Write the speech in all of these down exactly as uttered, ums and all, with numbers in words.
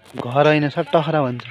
घर होइन सर टखरा भन्छ।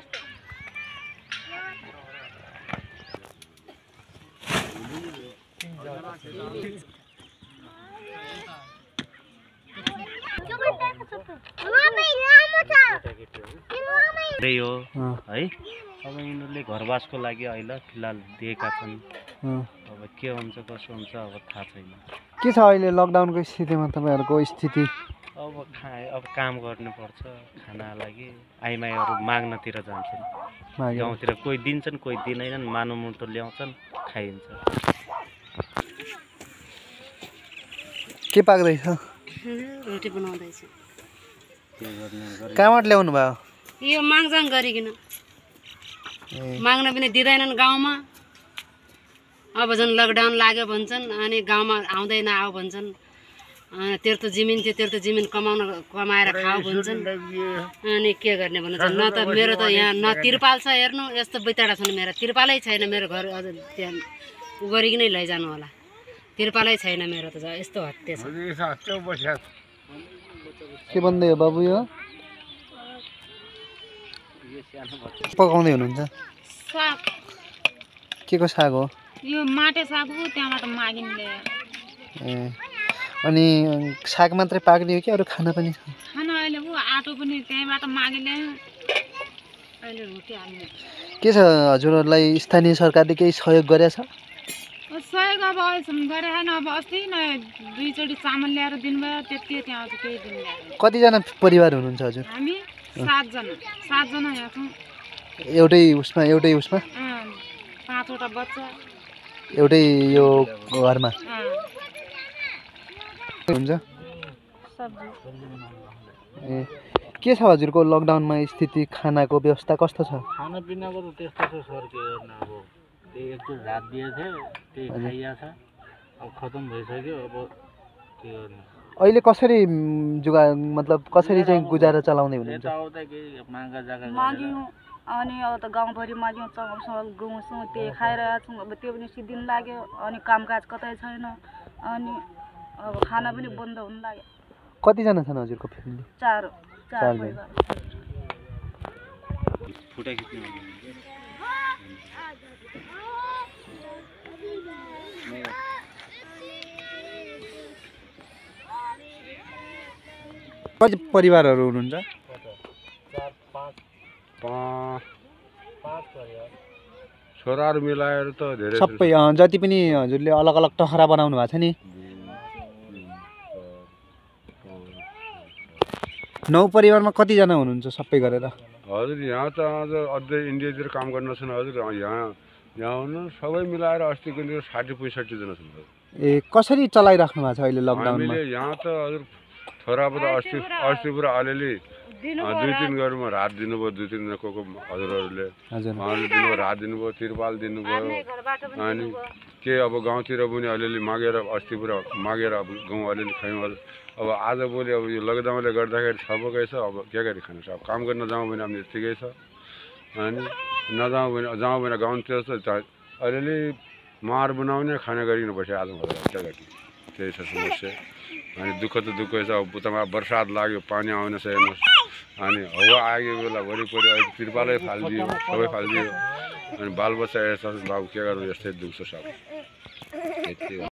त्यही हो है। अब यिनीहरूले घरवासको लागि अहिले फिलहाल दिएका छन्। अब के हुन्छ कसो हुन्छ अब थाहा छैन। के छ अहिले लकडाउनको स्थितिमा तपाईँहरूको स्थिति? अब खा अब काम गर्नुपर्छ खाना लागि। आइमाईहरू माग्नतिर जान्छन् गाउँतिर, कोही दिन्छन् कोही दिँदैनन्, मानुमुटो ल्याउँछन् खाइन्छ। के पाक्दैछ? रोटी बनाउँदैछ। कहाँबाट ल्याउनु भयो? यो मागजाङ गरिकन, माग्न पनि दिँदैनन् गाउँमा। अब झन् लकडाउन लाग्यो भन्छन्, अनि गाउँमा आउँदैन आऊ भन्छन्। तेर्तो जमिन थियो, तेर्तो जमिन कमाउन कमाएर खाऊ भन्छन्। अनि के गर्ने भन्नु छ? न त मेरो त यहाँ न तिरपाल छ, हेर्नु यस्तो बैताडा छन् मेरो, तिरपालै छैन मेरो घर। अझ त्यहाँ उ गरिकनै लैजानु होला, तिरपालै छैन मेरो त, यस्तो हत्या छ। के भन्दै हो बाबु? यो पकाउँदै हुनुहुन्छ? साग। के को साग हो? यो माटे साग हो, त्यहाँबाट मागिन्छ। ए अनि साग मात्रै पाक्ने हो कि अरू खाना पनि छ? खाना अहिले उ आटो पनि त्यहीँबाट मागिले। अहिले रोटी हाल्ने के छ हजुरहरूलाई स्थानीय सरकारले केही सहयोग गरेछ? सहयोग अब अहिलेसम्म गरे छैन। अब अस्ति नै दुईचोटि चामल ल्याएर दिनुभयो, त्यति त्यहाँ अझ केही दिनुभयो। कतिजना परिवार हुनुहुन्छ हजुर? हामी सातजना सातजना यहाँ छौँ। एउटै उसमा एउटै उसमा पाँचवटा बच्चा एउटै यो घरमा हुन्छ। ए के छ हजुरको लकडाउनमा स्थिति? खानाको व्यवस्था कस्तो छ? खानापिनाको त त्यस्तो छ सर, के गर्नु अब। त्यही एकचोटि भात दिएको थियो, त्यही खाइया छ, अब खतम भइसक्यो। अब के गर्नु? अहिले कसरी जुगा मतलब कसरी चाहिँ गुजारा चलाउँदै हुनुहुन्छ? माग्यौँ अनि अब त गाउँभरि माग्यौँ, चलाउँछौँ गउँछौँ, त्यही खाइरहेको छौँ। अब त्यो पनि सिद्धिन लाग्यो, अनि कामकाज कतै छैन, अनि अब खाना पनि बन्द हुन लाग्यो। कतिजना छन् हजुरको फ्यामिली? चार चार चारजना। कति परिवारहरू हुनुहुन्छ? छोराहरू मिलाएर त धेरै सबै जति पनि हजुरले अलग अलग टखरा बनाउनु भएको छ नि, नौ परिवारमा कतिजना हुनुहुन्छ सबै गरेर? हजुर यहाँ त अझ अझै इन्डियातिर काम गर्न छन् हजुर। यहाँ यहाँ हुनु सबै मिलाएर अस्तिको दिन साठी पैँसठीजना छन्। ए कसरी चलाइराख्नु भएको छ अहिले लकडाउनमा? हामीले यहाँ त हजुर छोरा पो त अस्ति अस्ति पुरा अलिअलि दुई तिन घरमा रात दिनुभयो, दुई तिनजना को को हजुरहरूले उहाँहरूले दिनुभयो, रात दिनुभयो, तिरपाल दिनुभयो। अनि के अब गाउँतिर पनि अलिअलि मागेर अस्ति पुरा मागेर अब गाउँ अलिअलि खायौँ। अब आज भोलि अब यो लकडाउनले गर्दाखेरि सबैकै छ, अब के गरी खानु छ? अब काम गर्न जाउँ भने हामी यत्तिकै छ, अनि नजाउँ भने जाउँ भने गाउँतिर त अलिअलि मार बनाउने खाना गरिकन बस्यो आज भएर के गरी, त्यही छ समस्या। अनि दुःख त दुःखै छ। अब उतामा बर्सात लाग्यो, पानी आउन छ हेर्नुहोस्, अनि हावा आएको बेला वरिपरि अहिले तिरपालै फालिदियो, सबै फालिदियो। अनि बालबच्चा यस्तो बाबु के गर्नु, यस्तै दुःख छ सब।